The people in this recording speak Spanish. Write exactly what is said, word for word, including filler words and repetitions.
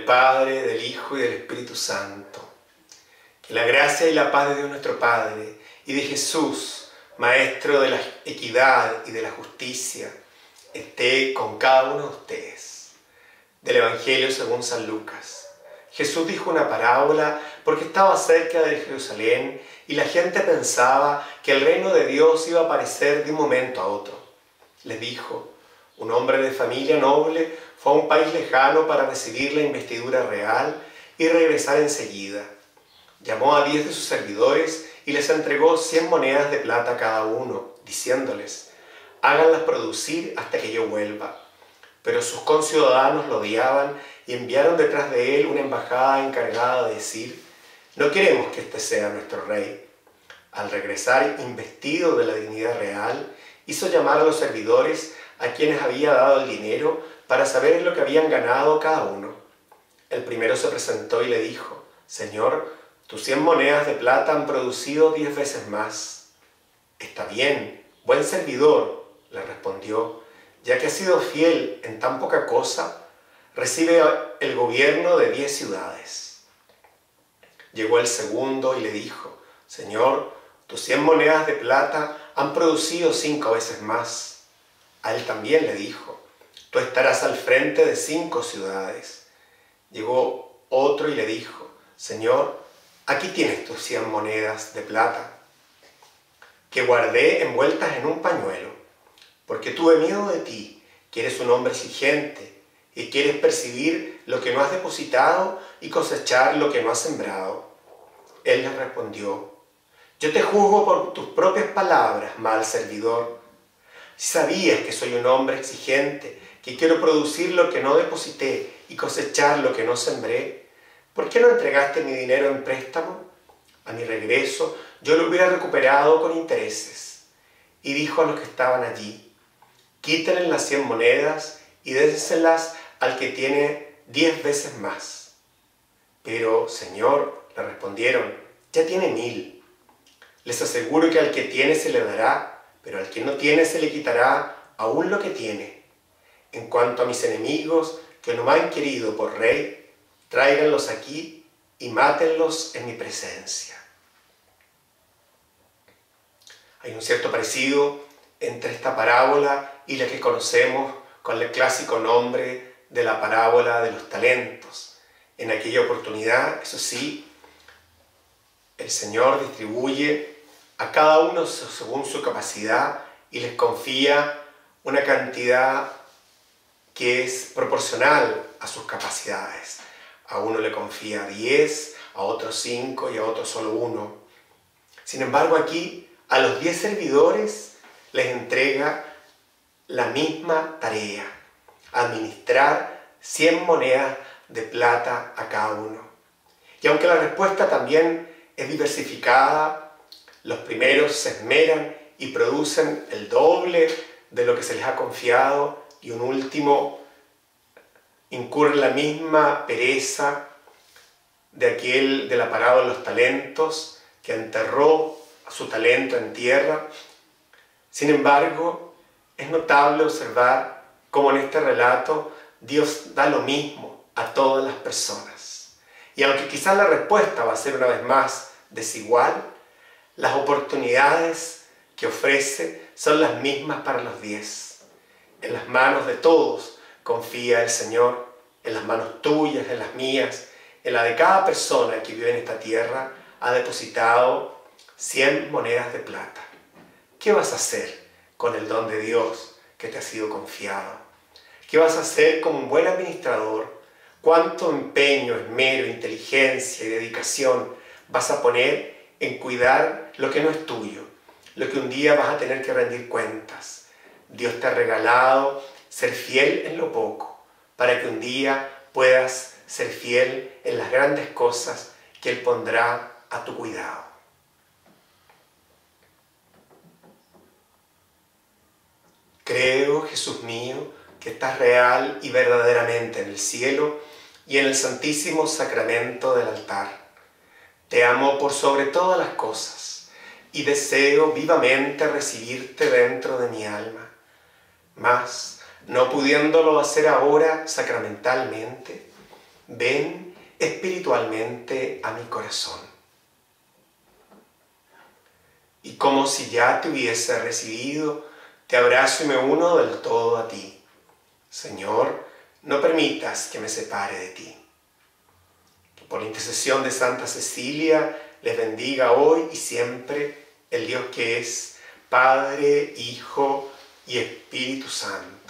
del Padre, del Hijo y del Espíritu Santo. Que la gracia y la paz de Dios nuestro Padre y de Jesús, Maestro de la equidad y de la justicia, esté con cada uno de ustedes. Del Evangelio según San Lucas. Jesús dijo una parábola porque estaba cerca de Jerusalén y la gente pensaba que el reino de Dios iba a aparecer de un momento a otro. Les dijo: un hombre de familia noble fue a un país lejano para recibir la investidura real y regresar enseguida. Llamó a diez de sus servidores y les entregó cien monedas de plata a cada uno, diciéndoles: háganlas producir hasta que yo vuelva. Pero sus conciudadanos lo odiaban y enviaron detrás de él una embajada encargada de decir: no queremos que este sea nuestro rey. Al regresar investido de la dignidad real, hizo llamar a los servidores a quienes había dado el dinero para saber lo que habían ganado cada uno. El primero se presentó y le dijo: Señor, tus cien monedas de plata han producido diez veces más. Está bien, buen servidor, le respondió, ya que has sido fiel en tan poca cosa, recibe el gobierno de diez ciudades. Llegó el segundo y le dijo: Señor, tus cien monedas de plata han producido cinco veces más. A él también le dijo: tú estarás al frente de cinco ciudades. Llegó otro y le dijo: Señor, aquí tienes tus cien monedas de plata, que guardé envueltas en un pañuelo, porque tuve miedo de ti, que eres un hombre exigente, y quieres percibir lo que no has depositado y cosechar lo que no has sembrado. Él le respondió: yo te juzgo por tus propias palabras, mal servidor. Si sabías que soy un hombre exigente, que quiero producir lo que no deposité y cosechar lo que no sembré, ¿por qué no entregaste mi dinero en préstamo? A mi regreso yo lo hubiera recuperado con intereses. Y dijo a los que estaban allí: quítenle las cien monedas y dénselas al que tiene diez veces más. Pero, Señor, le respondieron, ya tiene mil. Les aseguro que al que tiene se le dará, pero al que no tiene se le quitará aún lo que tiene. En cuanto a mis enemigos, que no me han querido por rey, tráiganlos aquí y mátenlos en mi presencia. Hay un cierto parecido entre esta parábola y la que conocemos con el clásico nombre de la parábola de los talentos. En aquella oportunidad, eso sí, el Señor distribuye a cada uno según su capacidad y les confía una cantidad que es proporcional a sus capacidades. A uno le confía diez, a otro cinco y a otro solo uno. Sin embargo, aquí a los diez servidores les entrega la misma tarea: administrar cien monedas de plata a cada uno. Y aunque la respuesta también es diversificada, los primeros se esmeran y producen el doble de lo que se les ha confiado, y un último incurre en la misma pereza de aquel de la parábola de los talentos, que enterró su talento en tierra. Sin embargo, es notable observar cómo en este relato Dios da lo mismo a todas las personas. Y aunque quizás la respuesta va a ser una vez más desigual, las oportunidades que ofrece son las mismas para los diez. En las manos de todos confía el Señor, en las manos tuyas, en las mías, en la de cada persona que vive en esta tierra, ha depositado cien monedas de plata. ¿Qué vas a hacer con el don de Dios que te ha sido confiado? ¿Qué vas a hacer como un buen administrador? ¿Cuánto empeño, esmero, inteligencia y dedicación vas a poner en cuidar lo que no es tuyo, lo que un día vas a tener que rendir cuentas? Dios te ha regalado ser fiel en lo poco, para que un día puedas ser fiel en las grandes cosas que Él pondrá a tu cuidado. Creo, Jesús mío, que estás real y verdaderamente en el cielo y en el santísimo sacramento del altar. Te amo por sobre todas las cosas y deseo vivamente recibirte dentro de mi alma. Mas, no pudiéndolo hacer ahora sacramentalmente, ven espiritualmente a mi corazón. Y como si ya te hubiese recibido, te abrazo y me uno del todo a ti. Señor, no permitas que me separe de ti. Que por la intercesión de Santa Cecilia les bendiga hoy y siempre el Dios que es Padre, Hijo y Espíritu Santo.